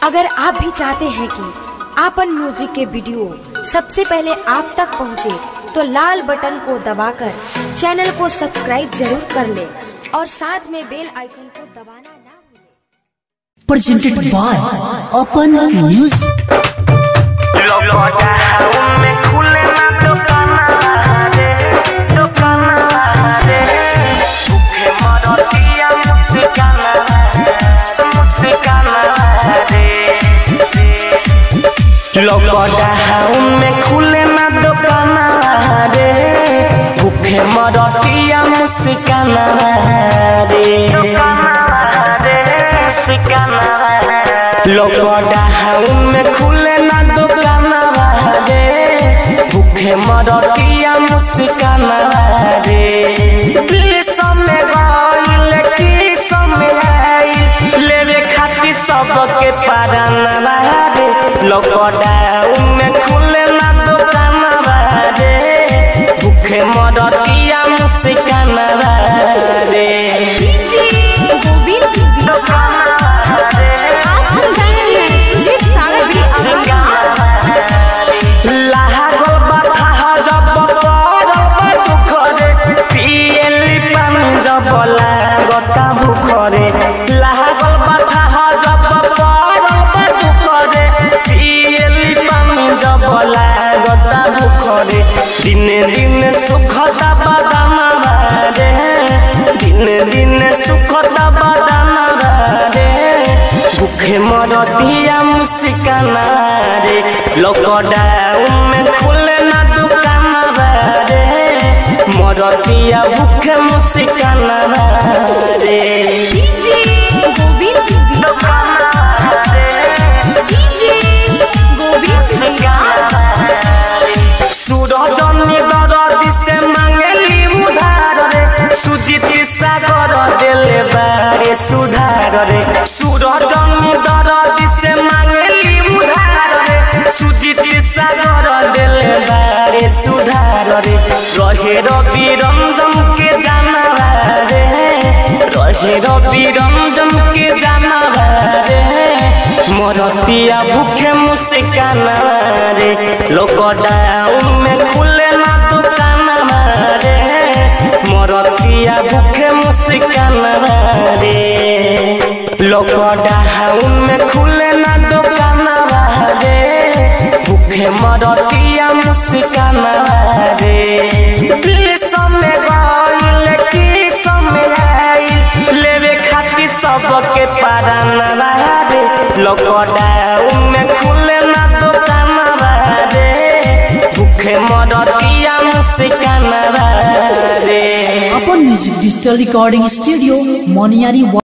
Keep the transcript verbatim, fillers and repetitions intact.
अगर आप भी चाहते हैं कि आपन म्यूजिक के वीडियो सबसे पहले आप तक पहुंचे, तो लाल बटन को दबाकर चैनल को सब्सक्राइब जरूर कर ले और साथ में बेल आइकन को दबाना ना भूलें। Presented by open music. Lockdown में खुले ना दुकाना रे, भूखे मरतिया मुस्काना रे, लॉकडाउन में खुले ना दुकाना रे, भूखे मरतिया मुस्काना रे। समय गइल की समय आई लेवे खातिर सबके पाराना रे, लॉकडाउन में खुले ना दुकान रे, भूखे मरतिया मुस्काना रे। लागल बाथा जब पड़ल दुख रे, पियली पानी जब लागता भूख रे, लागल बाथा जब पड़ल दुख रे, पियली पानी जब लागता भूख रे। दिन दिन सुखता बदाना रे, दिन दिन सुखता बदाना रे, भूखे मरतिया मुस्काना रे, लॉकडाउन में खुले ना दुकान रे, मरतिया भूखे मुस्काना रे। सूरजनी दरदी से मांगली उधार रे, सुजीत सागर दिले बारे सुधार रे, सूरजनी दरदी से मांगली उधार रे, सुजीत सागर दिले बारे सुधार रे। रहे रवि रंजन के जाना रे, रहे रवि रंजन के जाना रे, मरतिया भूखे मुस्काना रे, लॉकडाउन में खुले ना दुकान रे, मरतिया भूखे मुस्काना रे, लॉकडाउन में खुले ना दुकान रे, भूखे मरतिया मुस्काना रे। समय गइल की समय आई लेवे खातिर सबके पाराना रे, लॉकडाउन में खुले ना दुकान रे, भूखे मरतिया मुस्काना रे। Open music digital recording studio Moniyari.